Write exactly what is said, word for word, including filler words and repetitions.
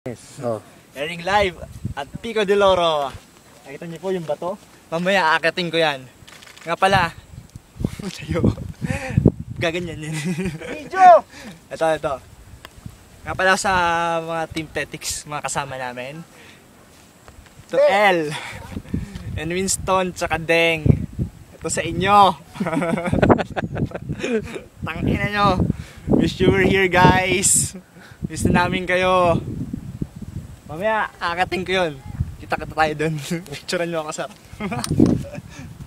Yes. Oh. Airing live at Pico de Loro. Nakita niyo po yung bato? Mamaya aakating ko yan. Nga pala. Tayo. Gaganyan yan. Video! Ito, ito. Nga pala sa mga Team Tetics, mga kasama namin. Ito L. And Winston, tsaka Deng. Ito sa inyo. Tangina nyo. Wish you were here, guys. Miss na namin kayo. Mamaya, aakating ko yun. Kita-kita tayo dun. Picturean nyo ako, sir.